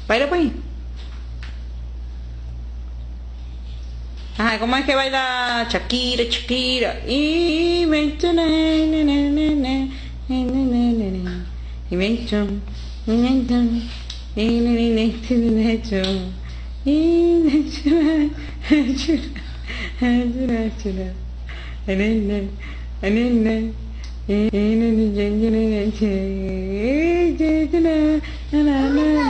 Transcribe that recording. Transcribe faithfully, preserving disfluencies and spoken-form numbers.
Baila pues. Ajá, ¿cómo es que baila Shakira, Shakira? Y me y me